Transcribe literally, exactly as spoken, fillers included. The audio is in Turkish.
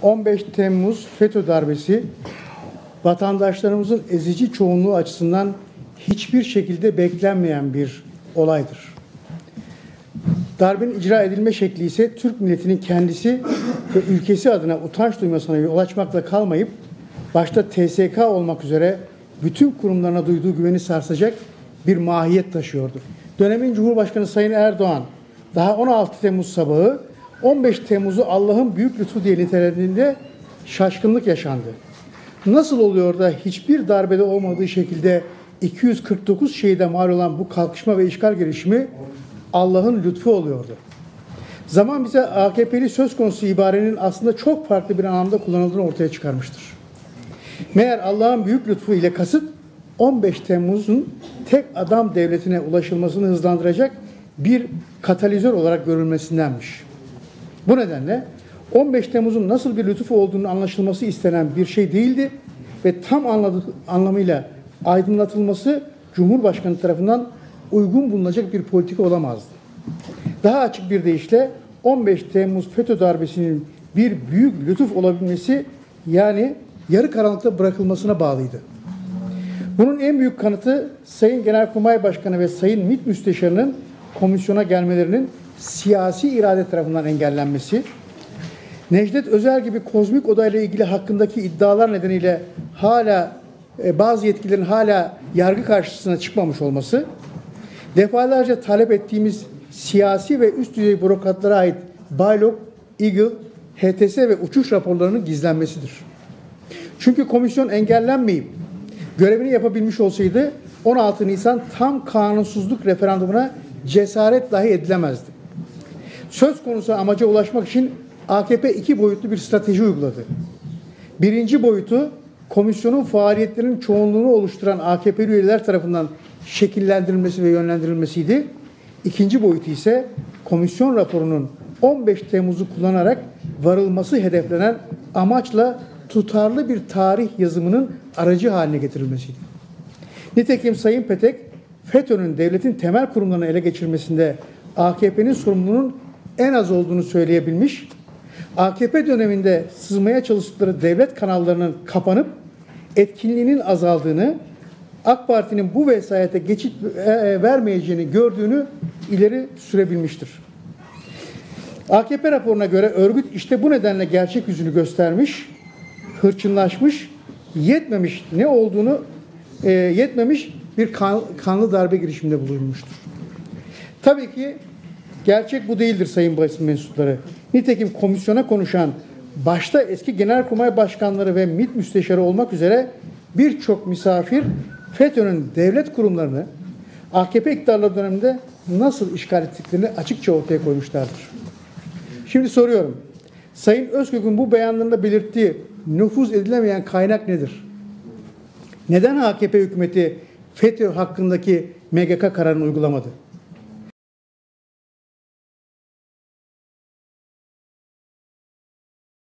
on beş Temmuz FETÖ darbesi vatandaşlarımızın ezici çoğunluğu açısından hiçbir şekilde beklenmeyen bir olaydır. Darbenin icra edilme şekli ise Türk milletinin kendisi ve ülkesi adına utanç duymasına yol açmakla kalmayıp başta T S K olmak üzere bütün kurumlarına duyduğu güveni sarsacak bir mahiyet taşıyordu. Dönemin Cumhurbaşkanı Sayın Erdoğan daha on altı Temmuz sabahı on beş Temmuz'u Allah'ın büyük lütfu diye nitelediğinde şaşkınlık yaşandı. Nasıl oluyor da hiçbir darbede olmadığı şekilde iki yüz kırk dokuz şehide mal olan bu kalkışma ve işgal girişimi Allah'ın lütfu oluyordu. Zaman bize A K P'li söz konusu ibarenin aslında çok farklı bir anlamda kullanıldığını ortaya çıkarmıştır. Meğer Allah'ın büyük lütfu ile kasıt on beş Temmuz'un tek adam devletine ulaşılmasını hızlandıracak bir katalizör olarak görülmesindenmiş. Bu nedenle on beş Temmuz'un nasıl bir lütuf olduğunu anlaşılması istenen bir şey değildi ve tam anladığı, anlamıyla aydınlatılması Cumhurbaşkanı tarafından uygun bulunacak bir politika olamazdı. Daha açık bir deyişle on beş Temmuz FETÖ darbesinin bir büyük lütuf olabilmesi, yani yarı karanlıkta bırakılmasına bağlıydı. Bunun en büyük kanıtı Sayın Genelkurmay Başkanı ve Sayın MİT Müsteşarı'nın komisyona gelmelerinin siyasi irade tarafından engellenmesi, Necdet Özel gibi kozmik odayla ilgili hakkındaki iddialar nedeniyle hala e, bazı yetkililerin hala yargı karşısına çıkmamış olması, defalarca talep ettiğimiz siyasi ve üst düzey bürokratlara ait Baylok, Eagle, H T S ve uçuş raporlarının gizlenmesidir. Çünkü komisyon engellenmeyip görevini yapabilmiş olsaydı on altı Nisan tam kanunsuzluk referandumuna cesaret dahi edilemezdi. Söz konusu amaca ulaşmak için A K P iki boyutlu bir strateji uyguladı. Birinci boyutu, komisyonun faaliyetlerinin çoğunluğunu oluşturan A K P'li üyeler tarafından şekillendirilmesi ve yönlendirilmesiydi. İkinci boyutu ise komisyon raporunun on beş Temmuz'u kullanarak varılması hedeflenen amaçla tutarlı bir tarih yazımının aracı haline getirilmesiydi. Nitekim Sayın Petek, FETÖ'nün devletin temel kurumlarını ele geçirmesinde A K P'nin sorumluluğunun en az olduğunu söyleyebilmiş, A K P döneminde sızmaya çalıştıkları devlet kanallarının kapanıp etkinliğinin azaldığını, AK Parti'nin bu vesayete geçit vermeyeceğini gördüğünü ileri sürebilmiştir. A K P raporuna göre örgüt işte bu nedenle gerçek yüzünü göstermiş, hırçınlaşmış, yetmemiş ne olduğunu e, yetmemiş bir kan, kanlı darbe girişiminde bulunmuştur. Tabii ki gerçek bu değildir sayın basın mensupları. Nitekim komisyona konuşan başta eski Genelkurmay Başkanları ve MİT Müsteşarı olmak üzere birçok misafir FETÖ'nün devlet kurumlarını A K P iktidarları döneminde nasıl işgal ettiklerini açıkça ortaya koymuşlardır. Şimdi soruyorum. Sayın Özkök'ün bu beyanlarında belirttiği nüfuz edilemeyen kaynak nedir? Neden A K P hükümeti FETÖ hakkındaki M G K kararını uygulamadı?